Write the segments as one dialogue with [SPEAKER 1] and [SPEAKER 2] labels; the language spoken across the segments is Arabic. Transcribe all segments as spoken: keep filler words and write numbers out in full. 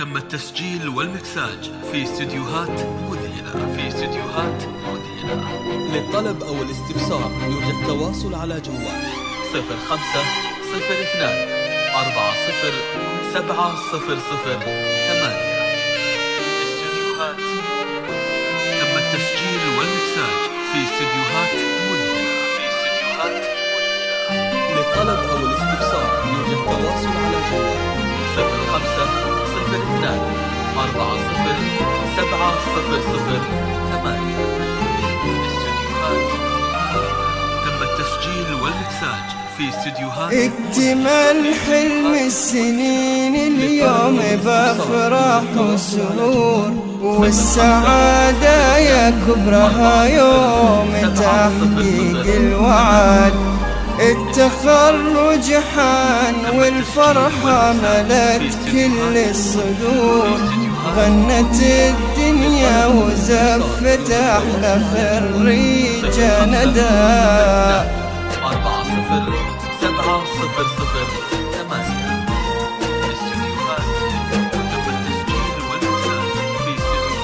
[SPEAKER 1] تم التسجيل والمكساج في استديوهات مذهلة في استديوهات مذهلة. للطلب أو الاستفسار يرجى التواصل على جوال صفر خمسة صفر اثنان أربعة صفر سبعة صفر صفر ثمانية. استديوهات تم التسجيل والمكساج في استديوهات مذهلة في استديوهات مذهلة. للطلب أو الاستفسار يرجى التواصل على جوال صفر خمسة صفر اثنان أربعة صفر سبعة صفر صفر ثمانية. استديوهات تم التسجيل والمكساج في استديوهات
[SPEAKER 2] اكتمال حلم السنين اليوم بأفراح وسرور، والسعادة يا كبرها يوم تحقيق الوعد. التخرج حان والفرحة ملت كل الصدور، غنت الدنيا وزفت أحلى خريجة ندى.
[SPEAKER 1] أربعة صفر سبعة صفر صفر ثمانية. استديوهات تم التسجيل والمكساج في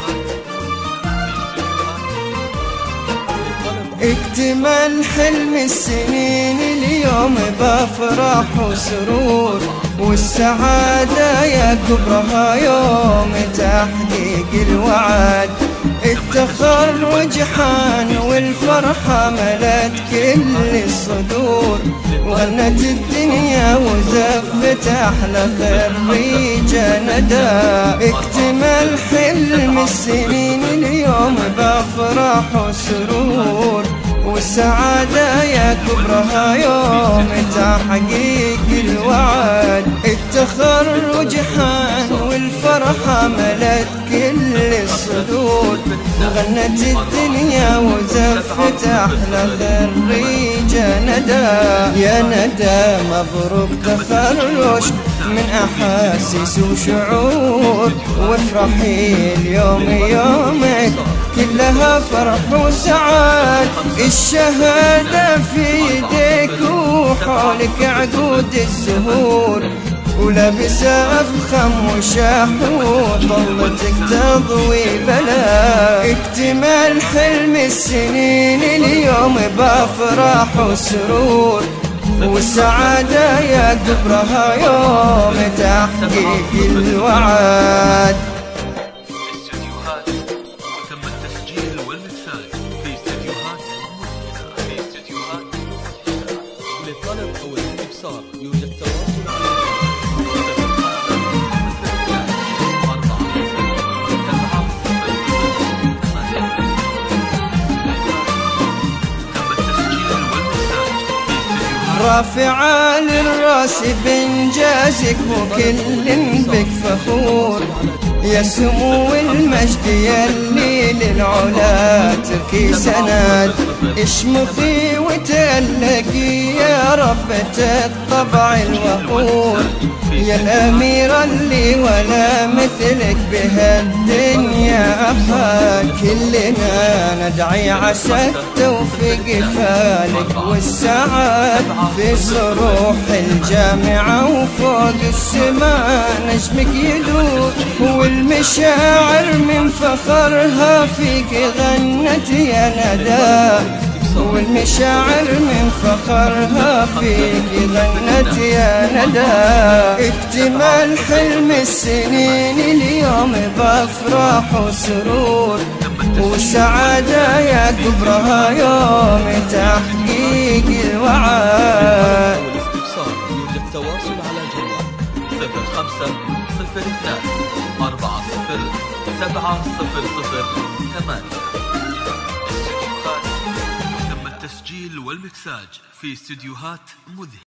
[SPEAKER 1] استديوهات
[SPEAKER 2] اكتمال حلم السنين اليوم بأفراح وسرور، والسعادة يا كبرها يوم تحقيق الوعد. التخرج حان والفرحة ملت كل الصدور، وغنت الدنيا وزفت أحلى خريجة ندى. اكتمال حلم السنين اليوم بأفراح وسرور، والسعادة يا كبرها يوم تحقيق الوعد. التخرج حان والفرحة ملت كل الصدور، غنت الدنيا وزفت أحلى خريجة ندى. يا ندى مبروك تخرج من أحاسيس وشعور، وافرحي اليوم يومك كلها فرح وسعاد. الشهادة في يديك وحولك عقود الزهور، ولابسة أفخم وشاحور ضلتك تضوي بلا. اكتمال حلم السنين اليوم بأفراح وسرور، والسعادة يا كبرها يوم تحقيق الوعد.
[SPEAKER 1] استديوهات وتم التسجيل والمكساج في استديوهات مذهلة في استديوهات مذهلة. للطلب أو الاستفسار يرجى التواصل على
[SPEAKER 2] رافعة للراس بإنجازك وكل بك فخور، يا سمو المجد يلي للعلا تركي سند. اشمخي وتألقي يا ربة الطبع الوقور، يا الأميرة اللي ولا مثلك بهالدنيا أبها. كلنا ندعي عسى التوفيق فالك والسعاد، في صروح الجامعة وفوق السماء نجمك يدور، والمشاعر من فخرها فيك غنت يا ندى. والمشاعر من فخرها فيك غنت يا ندى. اكتمال حلم السنين اليوم بأفراح وسرور، والسعادة يا كبرها يوم تحقيق الوعد.
[SPEAKER 1] والاستفسار يرجى التواصل على جوال صفر خمسة صفر اثنان أربعة صفر سبعة صفر صفر ثمانية. استديوهات تم التسجيل والمكساج في استديوهات مذهلة.